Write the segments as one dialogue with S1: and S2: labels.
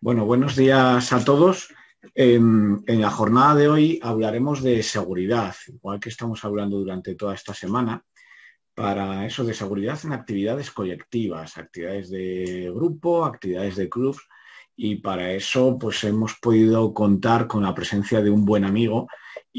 S1: Bueno, buenos días a todos. En la jornada de hoy hablaremos de seguridad, igual que estamos hablando durante toda esta semana, para eso de seguridad en actividades colectivas, actividades de grupo, actividades de club, y para eso pues hemos podido contar con la presencia de un buen amigo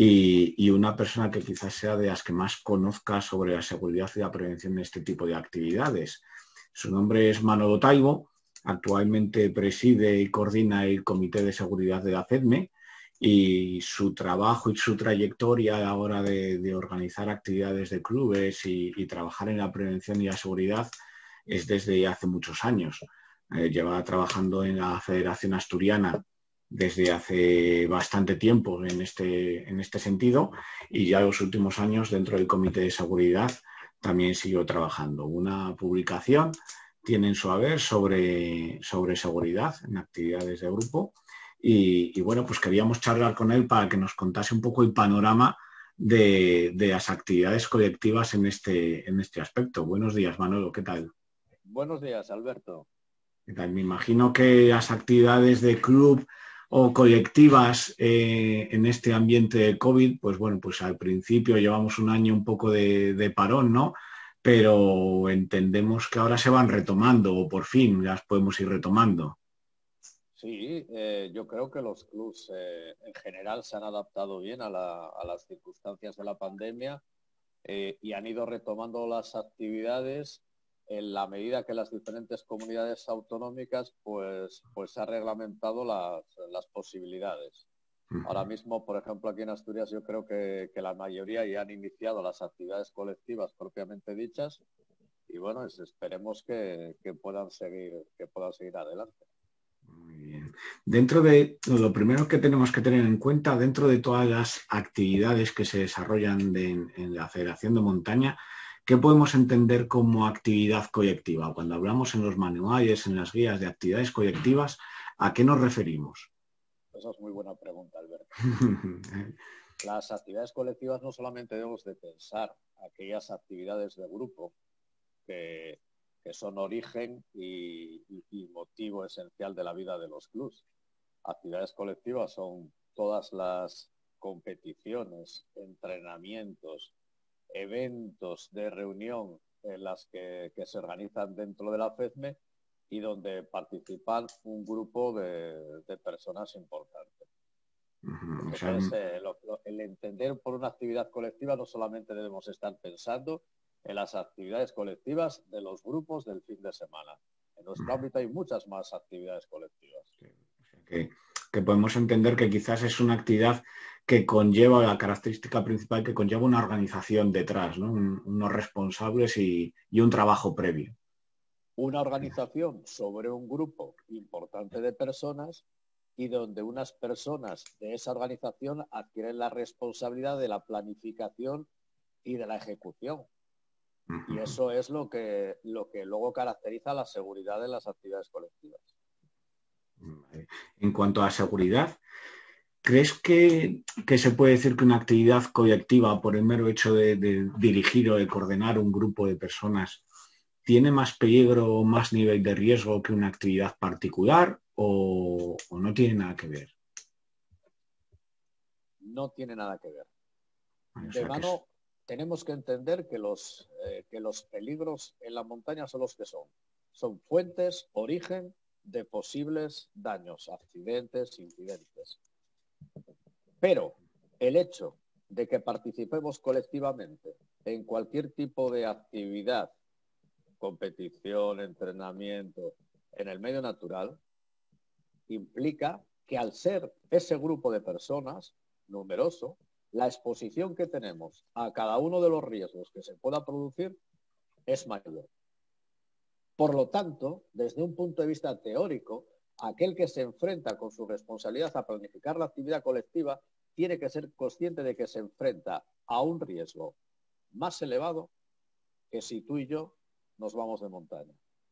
S1: y una persona que quizás sea de las que más conozca sobre la seguridad y la prevención de este tipo de actividades. Su nombre es Manolo Taibo. Actualmente preside y coordina el Comité de Seguridad de la FEDME y su trabajo y su trayectoria a la hora de organizar actividades de clubes y trabajar en la prevención y la seguridad es desde hace muchos años. Lleva trabajando en la Federación Asturiana desde hace bastante tiempo en este sentido, y ya los últimos años dentro del Comité de Seguridad también siguió trabajando. Una publicación tiene en su haber sobre seguridad en actividades de grupo y bueno, pues queríamos charlar con él para que nos contase un poco el panorama de las actividades colectivas en este aspecto. Buenos días, Manolo, ¿qué tal?
S2: Buenos días, Alberto.
S1: ¿Qué tal? Me imagino que las actividades de club o colectivas en este ambiente de COVID, pues bueno, pues al principio llevamos un año un poco de parón, ¿no? Pero entendemos que ahora se van retomando o por fin las podemos ir retomando.
S2: Sí, yo creo que los clubs en general se han adaptado bien a las circunstancias de la pandemia y han ido retomando las actividades en la medida que las diferentes comunidades autonómicas pues se han reglamentado las posibilidades. Ahora mismo, por ejemplo, aquí en Asturias yo creo que la mayoría ya han iniciado las actividades colectivas propiamente dichas y bueno, esperemos que puedan seguir adelante.
S1: Muy bien. Dentro de lo primero que tenemos que tener en cuenta, dentro de todas las actividades que se desarrollan en la Federación de Montaña, ¿qué podemos entender como actividad colectiva? Cuando hablamos en los manuales, en las guías de actividades colectivas, ¿a qué nos referimos?
S2: Esa es muy buena pregunta, Alberto. Las actividades colectivas no solamente debemos de pensar aquellas actividades de grupo que, que son origen y motivo esencial de la vida de los clubs. Actividades colectivas son todas las competiciones, entrenamientos, eventos de reunión en las que se organizan dentro de la FEDME y donde participan un grupo de personas importantes.
S1: O sea,
S2: Entonces, el entender por una actividad colectiva no solamente debemos estar pensando en las actividades colectivas de los grupos del fin de semana. En nuestro ámbito hay muchas más actividades colectivas.
S1: que, que podemos entender que quizás es una actividad que conlleva la característica principal, que conlleva una organización detrás, ¿no? Unos responsables y un trabajo previo.
S2: Una organización sobre un grupo importante de personas y donde unas personas de esa organización adquieren la responsabilidad de la planificación y de la ejecución. Y eso es lo que luego caracteriza la seguridad de las actividades colectivas.
S1: En cuanto a seguridad, ¿crees que se puede decir que una actividad colectiva, por el mero hecho de dirigir o de coordinar un grupo de personas, tiene más peligro o más nivel de riesgo que una actividad particular o no tiene nada que ver?
S2: No tiene nada que ver.
S1: O
S2: De
S1: sea, que es...
S2: mano, tenemos que entender que los peligros en la montaña son los que son. Son fuentes, origen de posibles daños, accidentes, incidentes. Pero el hecho de que participemos colectivamente en cualquier tipo de actividad, competición, entrenamiento, en el medio natural, implica que al ser ese grupo de personas numeroso, la exposición que tenemos a cada uno de los riesgos que se pueda producir es mayor. Por lo tanto, desde un punto de vista teórico, aquel que se enfrenta con su responsabilidad a planificar la actividad colectiva tiene que ser consciente de que se enfrenta a un riesgo más elevado que si tú y yo nos vamos de montaña.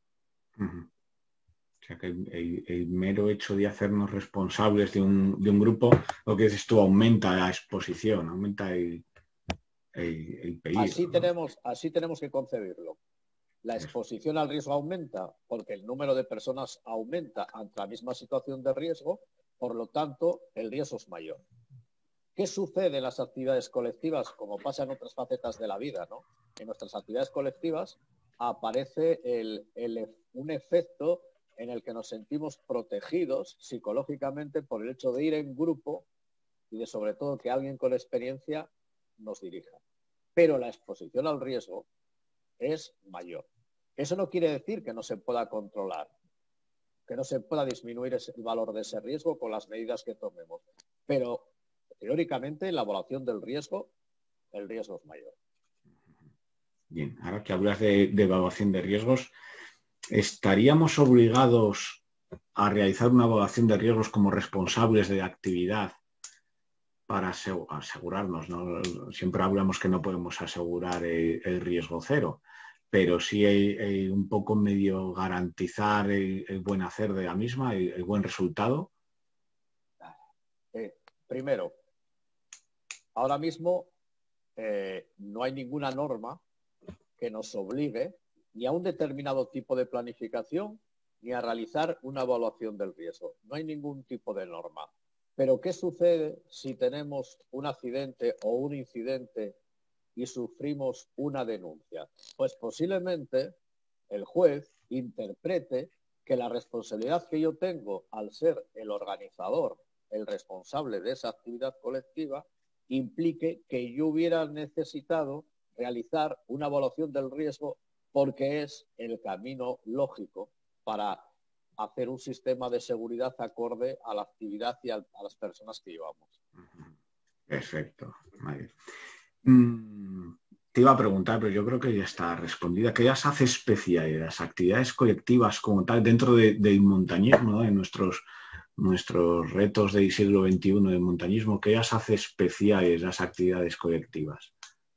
S1: O sea, que el mero hecho de hacernos responsables de un grupo, lo que dices tú, aumenta la exposición, aumenta el peligro, ¿no?
S2: Así tenemos que concebirlo. La exposición al riesgo aumenta porque el número de personas aumenta ante la misma situación de riesgo, por lo tanto, el riesgo es mayor. ¿Qué sucede en las actividades colectivas? Como pasa en otras facetas de la vida, ¿no? En nuestras actividades colectivas aparece un efecto en el que nos sentimos protegidos psicológicamente por el hecho de ir en grupo y de, sobre todo, que alguien con experiencia nos dirija. Pero la exposición al riesgo es mayor. Eso no quiere decir que no se pueda controlar, que no se pueda disminuir el valor de ese riesgo con las medidas que tomemos. Pero, teóricamente, en la evaluación del riesgo, el riesgo es mayor.
S1: Bien, ahora que hablas de evaluación de riesgos, ¿estaríamos obligados a realizar una evaluación de riesgos como responsables de la actividad para asegurarnos, ¿no? Siempre hablamos que no podemos asegurar el riesgo cero, pero sí hay un poco medio garantizar el buen hacer de la misma, el buen resultado?
S2: Primero, ahora mismo no hay ninguna norma que nos obligue ni a un determinado tipo de planificación ni a realizar una evaluación del riesgo. No hay ningún tipo de norma. Pero ¿qué sucede si tenemos un accidente o un incidente y sufrimos una denuncia? Pues posiblemente el juez interprete que la responsabilidad que yo tengo al ser el organizador, el responsable de esa actividad colectiva, implique que yo hubiera necesitado realizar una evaluación del riesgo porque es el camino lógico para hacer un sistema de seguridad acorde a la actividad y a las personas que llevamos.
S1: Perfecto. Vale. Te iba a preguntar, pero yo creo que ya está respondida. ¿Qué las hace especiales las actividades colectivas como tal dentro del montañismo, ¿no? De nuestros retos del siglo XXI del montañismo? ¿Qué las hace especiales las actividades colectivas?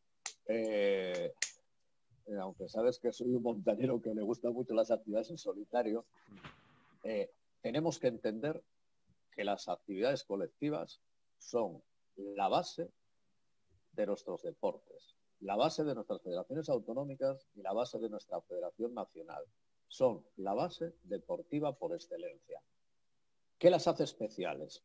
S2: Aunque sabes que soy un montañero que le gustan mucho las actividades en solitario, tenemos que entender que las actividades colectivas son la base de nuestros deportes, la base de nuestras federaciones autonómicas y la base de nuestra federación nacional. Son la base deportiva por excelencia. ¿Qué las hace especiales?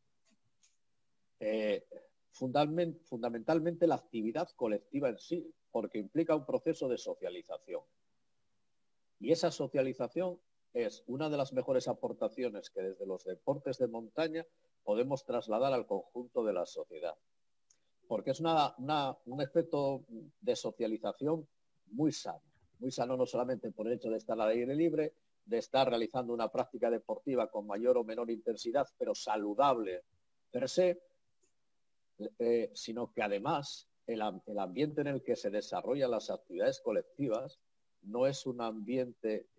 S2: Fundamentalmente la actividad colectiva en sí, porque implica un proceso de socialización. Y esa socialización es una de las mejores aportaciones que desde los deportes de montaña podemos trasladar al conjunto de la sociedad. Porque es un efecto de socialización muy sano no solamente por el hecho de estar al aire libre, de estar realizando una práctica deportiva con mayor o menor intensidad, pero saludable per se, sino que además el ambiente en el que se desarrollan las actividades colectivas no es un ambiente,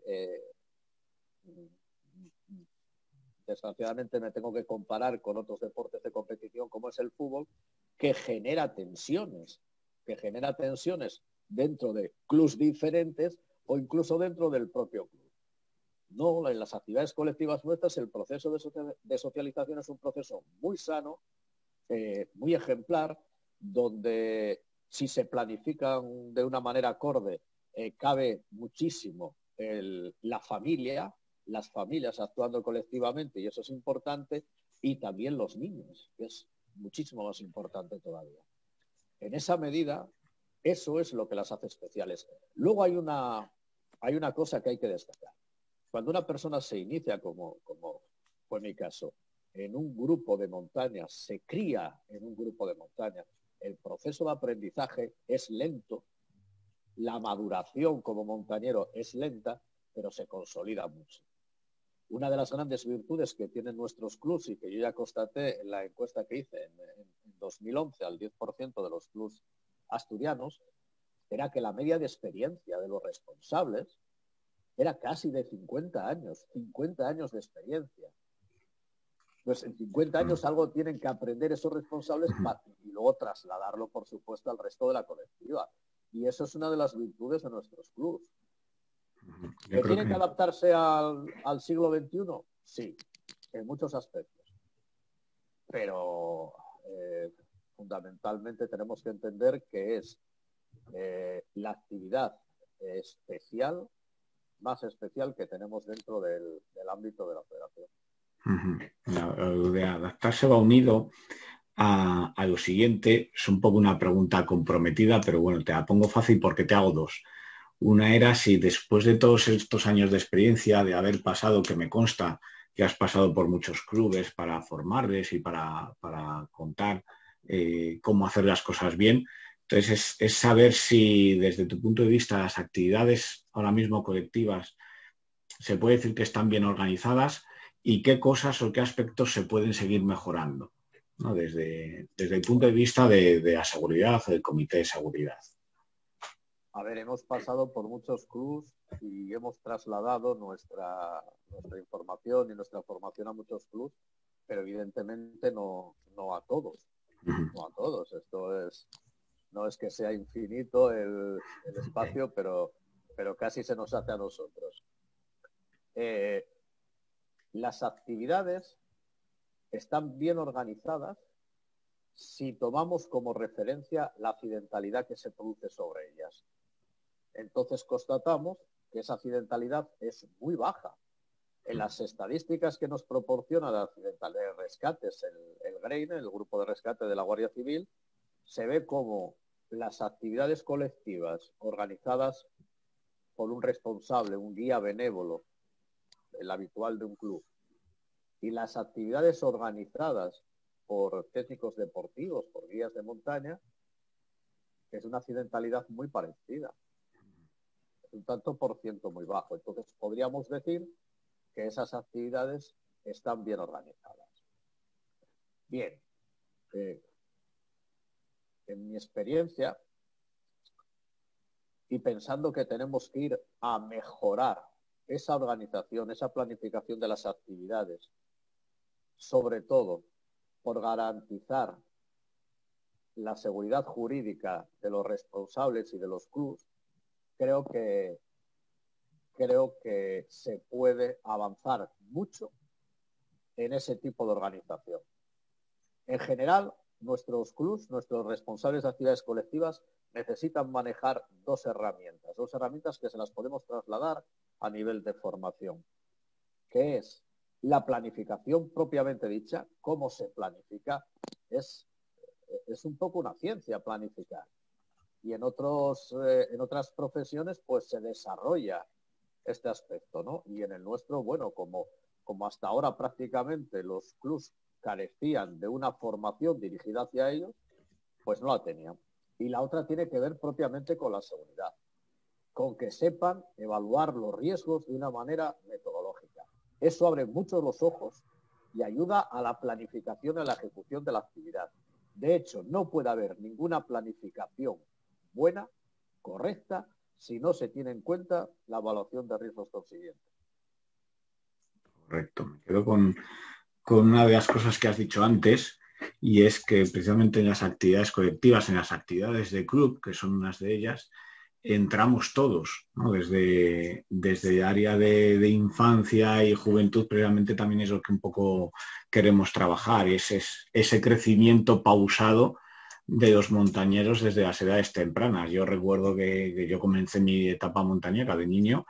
S2: desgraciadamente me tengo que comparar con otros deportes de competición como es el fútbol, que genera tensiones dentro de clubes diferentes o incluso dentro del propio club. No, en las actividades colectivas nuestras el proceso de socialización es un proceso muy sano, muy ejemplar, donde si se planifican de una manera acorde, cabe muchísimo la familia, las familias actuando colectivamente, y eso es importante, y también los niños, que es muchísimo más importante todavía. En esa medida, eso es lo que las hace especiales. Luego hay una cosa que hay que destacar. Cuando una persona se inicia, como fue mi caso, en un grupo de montaña, se cría en un grupo de montaña, el proceso de aprendizaje es lento, la maduración como montañero es lenta, pero se consolida mucho. Una de las grandes virtudes que tienen nuestros clubs y que yo ya constaté en la encuesta que hice en 2011 al 10% de los clubs asturianos, era que la media de experiencia de los responsables era casi de 50 años de experiencia. Pues en 50 años algo tienen que aprender esos responsables y luego trasladarlo, por supuesto, al resto de la colectiva. Y eso es una de las virtudes de nuestros clubs. ¿Que tienen que adaptarse al siglo XXI? Sí, en muchos aspectos. Pero fundamentalmente tenemos que entender que es la actividad especial, más especial que tenemos dentro del ámbito de la federación.
S1: Lo de adaptarse va unido a lo siguiente. Es un poco una pregunta comprometida, pero bueno, te la pongo fácil porque te hago dos. Una era si después de todos estos años de experiencia, de haber pasado, que me consta que has pasado por muchos clubes para formarles y para contar cómo hacer las cosas bien. Entonces, es saber si desde tu punto de vista las actividades ahora mismo colectivas se puede decir que están bien organizadas y qué cosas o qué aspectos se pueden seguir mejorando, ¿no? Desde el punto de vista de la seguridad o del comité de seguridad.
S2: A ver, hemos pasado por muchos clubs y hemos trasladado nuestra información y nuestra formación a muchos clubs, pero evidentemente no a todos. No a todos. No es que sea infinito el espacio, pero casi se nos hace a nosotros. Las actividades están bien organizadas si tomamos como referencia la accidentalidad que se produce sobre ellas. Entonces constatamos que esa accidentalidad es muy baja. En las estadísticas que nos proporciona la accidentalidad de rescates, el GREIN, el Grupo de Rescate de la Guardia Civil, se ve como las actividades colectivas organizadas por un responsable, un guía benévolo, el habitual de un club, y las actividades organizadas por técnicos deportivos, por guías de montaña, es una accidentalidad muy parecida. Es un tanto por ciento muy bajo. Entonces podríamos decir que esas actividades están bien organizadas. Bien, en mi experiencia, y pensando que tenemos que ir a mejorar esa organización, esa planificación de las actividades, sobre todo por garantizar la seguridad jurídica de los responsables y de los clubes, creo que se puede avanzar mucho en ese tipo de organización. En general, nuestros clubes, nuestros responsables de actividades colectivas, necesitan manejar dos herramientas que se las podemos trasladar a nivel de formación, que es la planificación propiamente dicha. ¿Cómo se planifica? Es un poco una ciencia planificar. Y en otras profesiones pues se desarrolla este aspecto, ¿no? Y en el nuestro, bueno, como hasta ahora prácticamente los clubs carecían de una formación dirigida hacia ellos, pues no la tenían. Y la otra tiene que ver propiamente con la seguridad, con que sepan evaluar los riesgos de una manera metodológica. Eso abre mucho los ojos y ayuda a la planificación y a la ejecución de la actividad. De hecho, no puede haber ninguna planificación buena, correcta, si no se tiene en cuenta la evaluación de riesgos consiguientes.
S1: Correcto. Me quedo con una de las cosas que has dicho antes, y es que precisamente en las actividades colectivas, en las actividades de club, que son unas de ellas, entramos todos, ¿no? Desde el área de infancia y juventud, precisamente también es lo que un poco queremos trabajar, ese crecimiento pausado de los montañeros desde las edades tempranas. Yo recuerdo que yo comencé mi etapa montañera de niño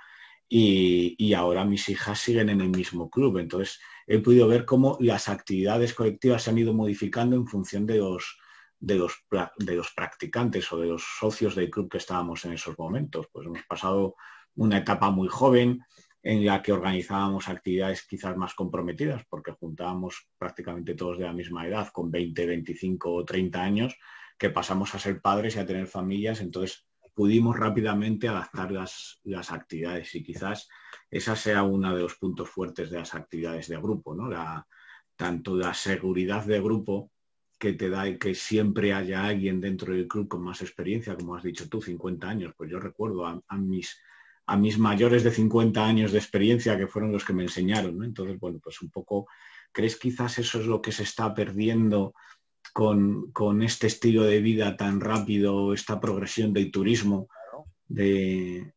S1: y ahora mis hijas siguen en el mismo club. Entonces he podido ver cómo las actividades colectivas se han ido modificando en función de los practicantes o de los socios del club que estábamos en esos momentos. Pues hemos pasado una etapa muy joven en la que organizábamos actividades quizás más comprometidas porque juntábamos prácticamente todos de la misma edad, con 20, 25 o 30 años, que pasamos a ser padres y a tener familias. Entonces pudimos rápidamente adaptar las actividades y quizás esa sea uno de los puntos fuertes de las actividades de grupo, ¿no? Tanto la seguridad de grupo que te da que siempre haya alguien dentro del club con más experiencia, como has dicho tú, 50 años. Pues yo recuerdo a mis mayores de 50 años de experiencia que fueron los que me enseñaron, ¿no? Entonces, bueno, pues un poco, ¿crees quizás eso es lo que se está perdiendo con este estilo de vida tan rápido, esta progresión del turismo?
S2: Claro.
S1: De,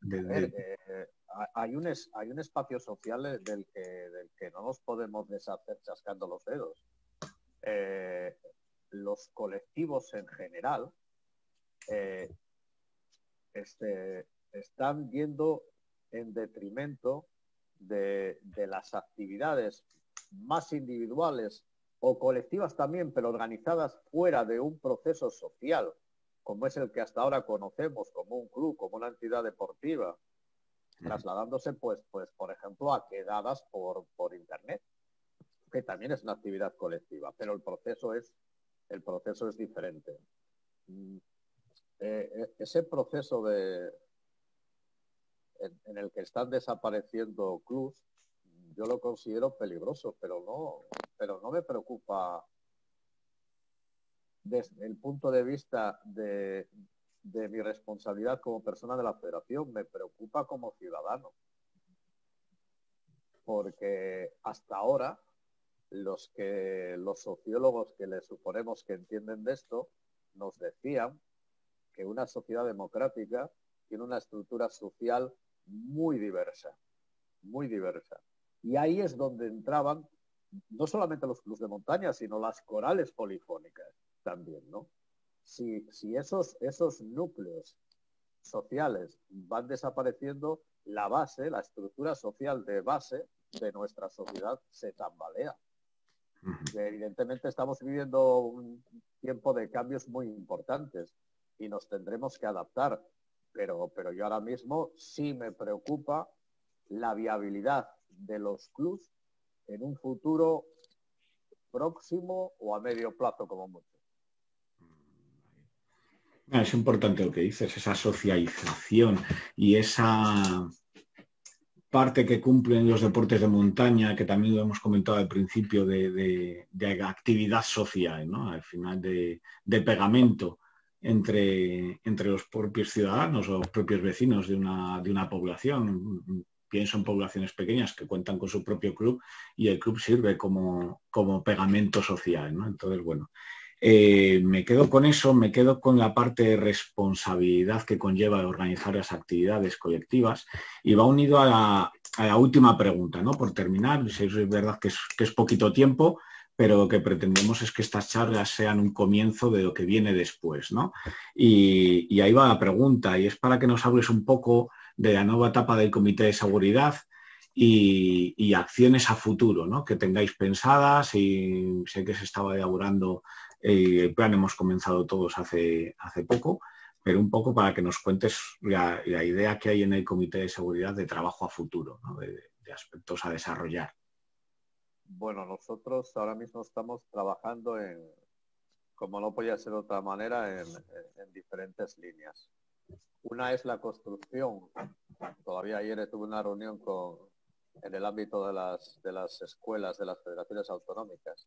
S2: hay un espacio social del que no nos podemos deshacer chascando los dedos. Los colectivos en general están yendo en detrimento de las actividades más individuales o colectivas también, pero organizadas fuera de un proceso social, como es el que hasta ahora conocemos como un club, como una entidad deportiva, trasladándose, pues por ejemplo, a quedadas por Internet, que también es una actividad colectiva, pero el proceso es diferente. Ese proceso en el que están desapareciendo clubs, yo lo considero peligroso, pero no me preocupa desde el punto de vista de mi responsabilidad como persona de la federación, me preocupa como ciudadano. Porque hasta ahora los sociólogos que les suponemos que entienden de esto nos decían que una sociedad democrática tiene una estructura social muy diversa, muy diversa. Y ahí es donde entraban no solamente los clubes de montaña, sino las corales polifónicas también, ¿no? Si esos núcleos sociales van desapareciendo, la base, la estructura social de base de nuestra sociedad se tambalea. Evidentemente estamos viviendo un tiempo de cambios muy importantes y nos tendremos que adaptar, pero yo ahora mismo sí me preocupa la viabilidad de los clubs en un futuro próximo o a medio plazo como mucho.
S1: Es importante lo que dices, esa socialización y esa parte que cumplen los deportes de montaña, que también lo hemos comentado al principio, de actividad social, ¿no? Al final de pegamento entre los propios ciudadanos o los propios vecinos de una población. Pienso en poblaciones pequeñas que cuentan con su propio club y el club sirve como pegamento social, ¿no? Entonces, bueno, me quedo con eso, me quedo con la parte de responsabilidad que conlleva organizar las actividades colectivas y va unido a la última pregunta, ¿no? Por terminar, es verdad que es poquito tiempo, pero lo que pretendemos es que estas charlas sean un comienzo de lo que viene después, ¿no? Y ahí va la pregunta, y es para que nos hables un poco de la nueva etapa del Comité de Seguridad y acciones a futuro, ¿no? Que tengáis pensadas, y sé que se estaba elaborando el plan, hemos comenzado todos hace poco, pero un poco para que nos cuentes la idea que hay en el Comité de Seguridad de trabajo a futuro, ¿no? de aspectos a desarrollar.
S2: Bueno, nosotros ahora mismo estamos trabajando como no podía ser de otra manera, en diferentes líneas. Una es la construcción. Todavía ayer tuve una reunión en el ámbito de las escuelas, de las federaciones autonómicas.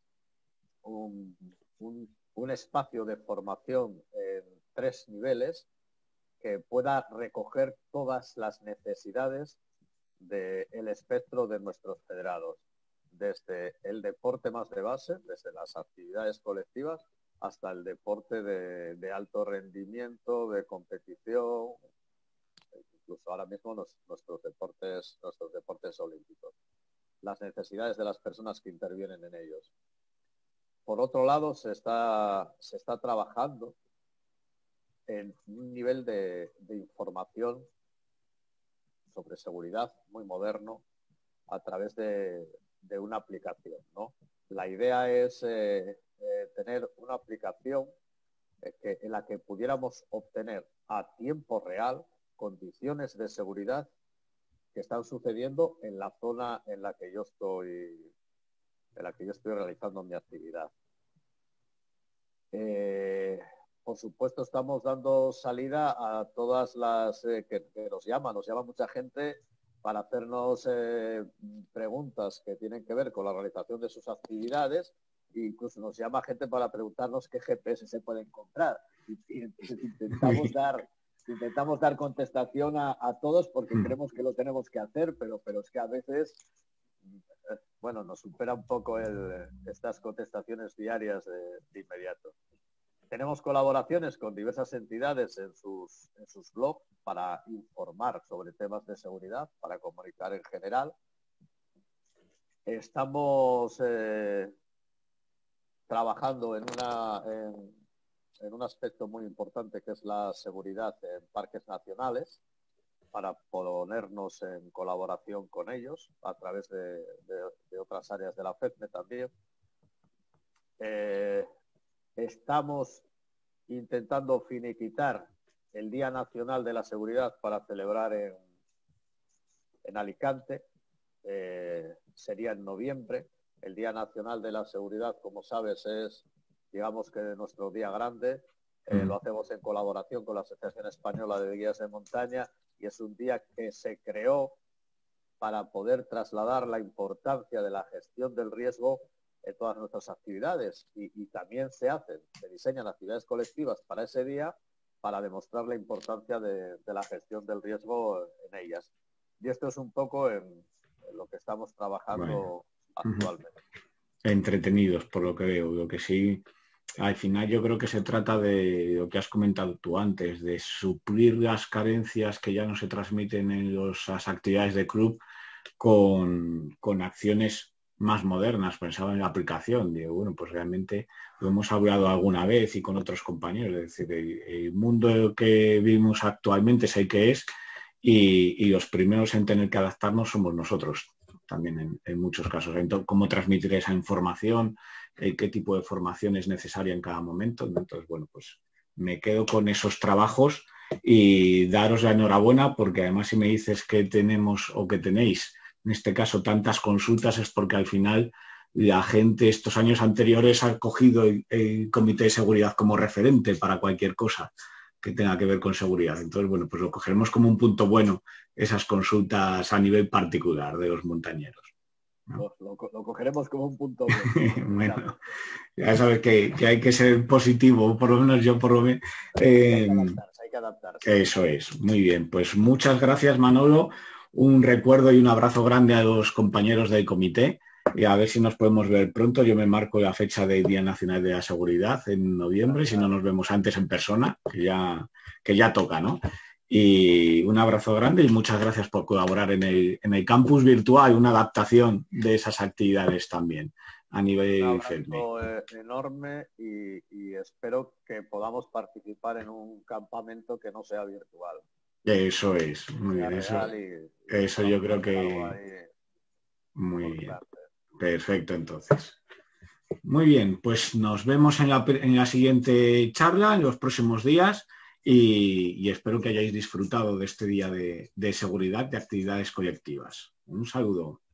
S2: Un espacio de formación en 3 niveles que pueda recoger todas las necesidades del espectro de nuestros federados, desde el deporte más de base, desde las actividades colectivas, hasta el deporte de alto rendimiento, de competición, incluso ahora mismo nuestros deportes olímpicos, las necesidades de las personas que intervienen en ellos. Por otro lado, se está trabajando en un nivel de información sobre seguridad muy moderno a través de una aplicación, ¿no? La idea es tener una aplicación en la que pudiéramos obtener a tiempo real condiciones de seguridad que están sucediendo en la zona en la que yo estoy realizando mi actividad. Por supuesto, estamos dando salida a todas las que nos llama mucha gente para hacernos preguntas que tienen que ver con la realización de sus actividades, e incluso nos llama gente para preguntarnos qué GPS se puede encontrar. Y intentamos dar contestación a todos porque creemos que lo tenemos que hacer, pero es que a veces bueno, nos supera un poco estas contestaciones diarias de inmediato. Tenemos colaboraciones con diversas entidades en sus blogs para informar sobre temas de seguridad, para comunicar en general. Estamos trabajando en un aspecto muy importante que es la seguridad en parques nacionales. para ponernos en colaboración con ellos a través de otras áreas de la FEDME también. Estamos intentando finiquitar el Día Nacional de la Seguridad para celebrar en Alicante. Sería en noviembre. El Día Nacional de la Seguridad, como sabes, es, digamos que nuestro día grande. Lo hacemos en colaboración con la Asociación Española de Guías de Montaña y es un día que se creó para poder trasladar la importancia de la gestión del riesgo en todas nuestras actividades y también se diseñan actividades colectivas para ese día para demostrar la importancia de la gestión del riesgo en ellas. Y esto es un poco en lo que estamos trabajando actualmente.
S1: Entretenidos, por lo que veo. Lo que sí, al final yo creo que se trata de lo que has comentado tú antes, de suplir las carencias que ya no se transmiten en las actividades de club con acciones más modernas. Pensaba en la aplicación. Digo, bueno, pues realmente lo hemos hablado alguna vez y con otros compañeros. Es decir, el mundo que vivimos actualmente es el que es y los primeros en tener que adaptarnos somos nosotros también en muchos casos. Entonces, cómo transmitir esa información, qué tipo de formación es necesaria en cada momento. Entonces, bueno, pues me quedo con esos trabajos y daros la enhorabuena porque además si me dices que tenemos o que tenéis en este caso tantas consultas es porque al final la gente estos años anteriores ha cogido el Comité de Seguridad como referente para cualquier cosa que tenga que ver con seguridad. Entonces, bueno, pues lo cogeremos como un punto bueno esas consultas a nivel particular de los montañeros, ¿no?
S2: Lo cogeremos como un punto bueno.
S1: Bueno, ya sabes que hay que ser positivo, por lo menos yo por lo menos.
S2: Hay que adaptarse.
S1: Eso es, muy bien. Pues muchas gracias, Manolo. Un recuerdo y un abrazo grande a los compañeros del comité y a ver si nos podemos ver pronto. Yo me marco la fecha del Día Nacional de la Seguridad en noviembre, si no nos vemos antes en persona, que ya toca, ¿no? Y un abrazo grande y muchas gracias por colaborar en el campus virtual, una adaptación de esas actividades también a nivel FEDME.
S2: Un abrazo enorme y espero que podamos participar en un campamento que no sea virtual.
S1: Eso es, muy bien. Eso yo creo que... Muy bien. Perfecto, entonces. Muy bien, pues nos vemos en la siguiente charla, en los próximos días, y espero que hayáis disfrutado de este día de seguridad, de actividades colectivas. Un saludo.